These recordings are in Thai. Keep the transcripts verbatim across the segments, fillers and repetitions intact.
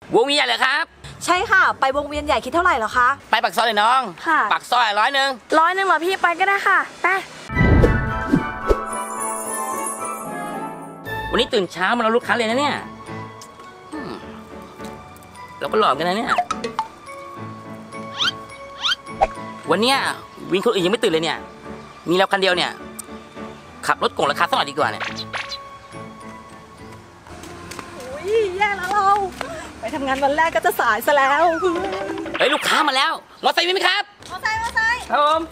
วงเวียนใหญ่เลยครับใช่ค่ะไปวงเวียนใหญ่คิดเท่าไหร่เหรอคะไปปากซอยเลยน้องค่ะปากซอยร้อยหนึ่งร้อยหนึ่งเหรอพี่ไปก็ได้ค่ะไปวันนี้ตื่นเช้ามาเราลูกค้าเลยนะเนี่ยเราก็หลอกกันนะเนี่ยวันเนี้ยวินคนอื่นยังไม่ตื่นเลยเนี่ยมีเราคันเดียวเนี่ยขับรถโกงราคาสักหน่อยดีกว่าเนี่ยโอ้ยแย่แล้วเราไปทำงานวันแรกก็จะสายซะแล้วเฮ้ยลูกค้ามาแล้วมอไซค์มีไหมครับมอไซค์มอไซค์ครับผม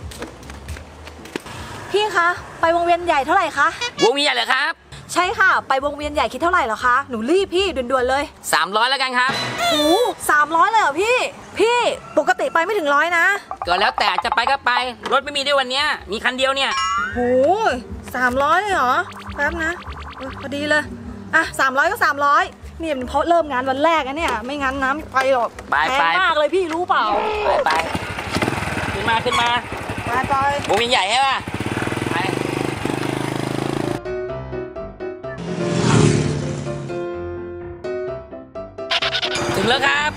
พี่คะไปวงเวียนใหญ่เท่าไหร่คะวงเวียนใหญ่เลยครับใช่ค่ะไปวงเวียนใหญ่คิดเท่าไหร่เหรอคะหนูรีบพี่ด่วนๆเลยสามร้อยแล้วกันครับโอ้สามร้อยเลยเหรอพี่พี่ปกติไปไม่ถึงร้อยนะก็แล้วแต่จะไปก็ไปรถไม่มีด้วยวันนี้มีคันเดียวเนี่ยโหสามร้อยเลยเหรอแป๊บนะเออพอดีเลยอ่ะสามร้อยก็สามร้อยนี่มันเพราะเริ่มงานวันแรกนะเนี่ยไม่งั้นน้ำไปหรอกแพงมากเลยพี่รู้เปล่าไปไปขึ้นมาขึ้นมาไปไปวงเวียนใหญ่ใช่ป่ะไปถึงแล้วครับ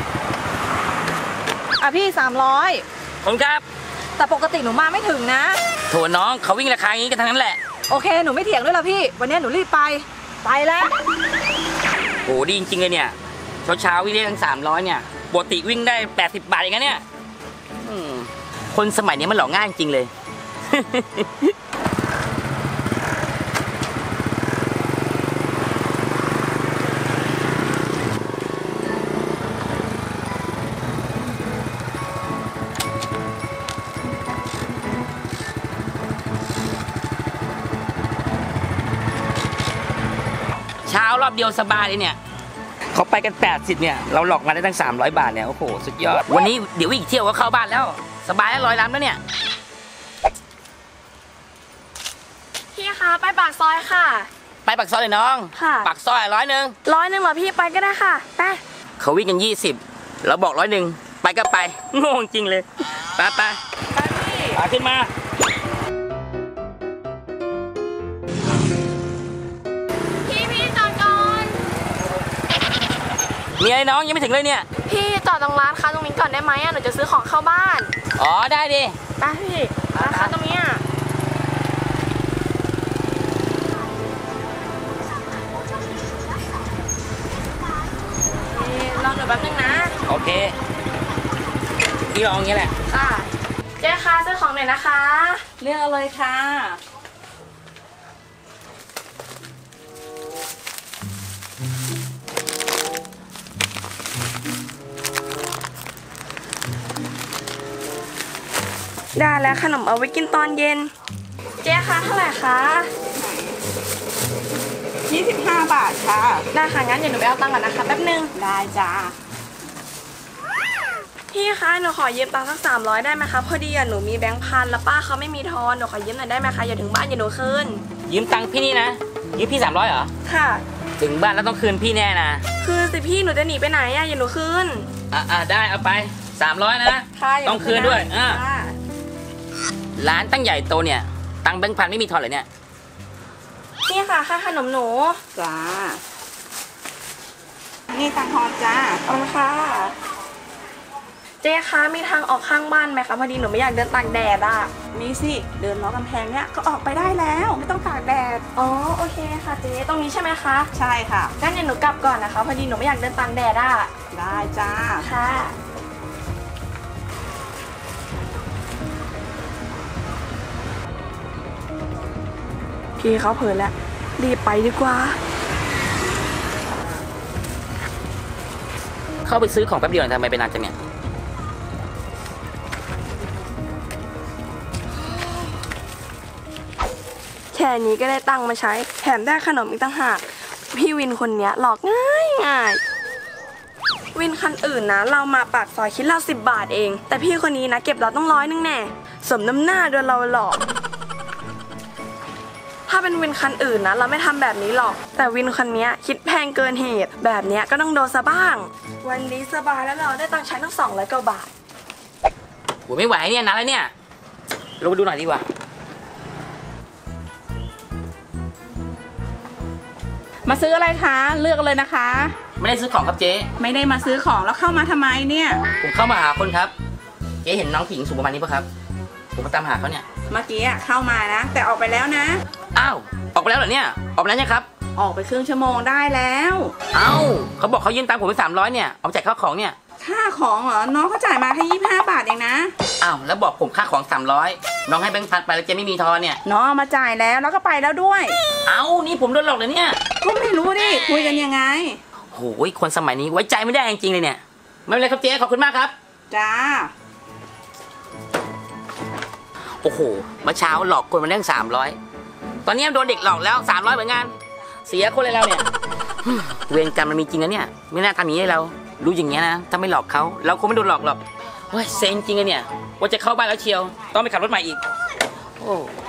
อ่ะพี่สามร้อยขอบคุณครับแต่ปกติหนูมาไม่ถึงนะโถน้องเขาวิ่งราคาอย่างนี้กันทั้งนั้นแหละโอเคหนูไม่เถียงด้วยละพี่วันนี้หนูรีบไปไปแล้วโหดีจริงๆเลยเนี่ยเช้าเช้าวิ่งได้ทั้งสามร้อยเนี่ยปกติวิ่งได้แปดสิบบาทเองนะเนี่ยคนสมัยนี้มันหลอกง่ายจริงเลยเช้ารอบเดียวสบายเลยเนี่ยเขาไปกันแปดสิบเนี่ยเราหลอกมาได้ตั้งสามร้อยบาทเนี่ยโอ้โหสุดยอดวันนี้เดี๋ยวอีกเที่ยวก็เข้าบ้านแล้วสบายแล้วร้อยล้านแล้วเนี่ยพี่คะไปปากซอยค่ะไปปากซอยเลยน้องค่ะปากซอยร้อยหนึ่งร้อยหนึ่งเหรอพี่ไปก็ได้ค่ะไปเขาวิ่งกันยี่สิบเราบอกร้อยหนึ่งไปก็ไปงงจริงเลยไปไปไปพี่ไปขึ้นมามีอะไรน้องยังไม่ถึงเลยเนี่ยพี่จอดตรงร้านค้าตรงนี้ก่อนได้ไหมอ่ะหนูจะซื้อของเข้าบ้านอ๋อได้ดิไปพี่ร้านค้าตรงนี้อ่ะลองหน่อยแป๊บนึงนะโอเคพี่ลองอย่างนี้แหละค่ะเจ๊คะซื้อของหน่อยนะคะเลือกเลยค่ะได้แล้วขนมเอาไว้กินตอนเย็นเจ๊คะเท่าไหร่คะยี่สิบห้าบาทค่ะได้ค่ะงั้นเดี๋ยวหนูไปเอาตังค์ก่อนนะคะแป๊บนึงได้จ้าพี่คะหนูขอยืมตังค์สักสามร้อยได้ไหมคะพอดีอ่ะหนูมีแบงค์พันแล้วป้าเขาไม่มีทอนหนูขอยืมหน่อยได้ไหมคะอย่าถึงบ้านอย่าหนูคืนยืมตังค์พี่นี่นะยืมพี่สามร้อยเหรอค่ะถึงบ้านแล้วต้องคืนพี่แน่นะคืนสิพี่หนูจะหนีไปไหนอ่ะอย่าหนูคืนอ่ะอ่ะได้เอาไปสามร้อยนะต้องคืนด้วยอ่ะร้านตั้งใหญ่โตเนี่ยตังค์แบงค์พันไม่มีทอนเลยเนี่ยนี่ค่ะค่าขนมหนูจ้านี่ตังค์ทอนจ้าขอบคุณค่ะเจ๊คะมีทางออกข้างบ้านไหมคะพอดีหนูไม่อยากเดินตากแดดอ่ะมีสิเดินล้อกำแพงเนี้ยก็ออกไปได้แล้วไม่ต้องตากแดดอ๋อโอเคค่ะเจ๊ตรงนี้ใช่ไหมคะใช่ค่ะงั้นเดี๋ยวหนูกลับก่อนนะคะพอดีหนูไม่อยากเดินตากแดดอ่ะได้จ้าค่ะพี่เขาเผลอแล้วรีบไปดีกว่าเข้าไปซื้อของแป๊บเดียวทำไมเป็นนานจังเนี่ยแค่นี้ก็ได้ตังค์มาใช้แถมได้ขนมอีกต่างหากพี่วินคนนี้หลอกง่ายง่ายวินคันอื่นนะเรามาปากซอยคิดเราสิบบาทเองแต่พี่คนนี้นะเก็บเราต้องร้อยนึงแน่สมน้ำหน้าโดนเราหลอกถ้าเป็นวินคันอื่นนะเราไม่ทำแบบนี้หรอกแต่วินคันนี้คิดแพงเกินเหตุแบบนี้ก็ต้องโดนซะบ้างวันนี้สบายแล้วเราได้ตังค์ใช้ตั้งสองร้อยกว่าบาทโหไม่ไหวเนี่ยนานแล้วเนี่ยลงไปดูหน่อยดีกว่ามาซื้ออะไรคะเลือกเลยนะคะไม่ได้ซื้อของครับเจ๊ไม่ได้มาซื้อของแล้วเข้ามาทำไมเนี่ยผมเข้ามาหาคนครับ เจ๊เห็นน้องผู้หญิงสูงประมาณนี้ปะครับ ผมมาตามหาเขาเนี่ยเมื่อกี้อะเข้ามานะ แต่ออกไปแล้วนะอ้าว ออกไปแล้วเหรอเนี่ย ออกไปแล้วเนี่ยครับออกไปครึ่งชั่วโมงได้แล้วเอ้าเขาบอกเขายืมตังค์ผมไปสามร้อยเนี่ย เอาไปจ่ายค่าของเนี่ยค่าของเหรอ น้องเขาจ่ายมาแค่ยี่สิบห้าบาทเองนะอ้าว แล้วบอกผมค่าของสามร้อยน้องให้แบงค์พันไปแล้วเจ๊ไม่มีทอนเนี่ยน้องเอามาจ่ายแล้วแล้วก็ไปแล้วด้วยเอ้า นี่ผมโดนหลอกเลยเนี่ยก็ไม่รู้ดิ คุยกันยังไงโหยคนสมัยนี้ไว้ใจไม่ได้จริงๆเลยเนี่ย ไม่เป็นไรครับเจ๊ ขอบคุณมากครับจ้าโอ้โหเมื่อเช้าหลอกคนมาเรื่องสามร้อยตอนนี้โดนเด็กหลอกแล้วสามร้อยเหมือนกัน เสียคนเลยเราเนี่ย เวรกรรมมันมีจริงนะเนี่ย ไม่น่าทำอย่างนี้ให้เรา รู้อย่างเงี้ยนะ ถ้าไม่หลอกเขาเราคงไม่โดนหลอกหรอกเฮ้ยเซ็งจริงเลยเนี่ย ว่าจะเข้าบ้านแล้วเชียว ต้องไปขับรถใหม่อีก โอ้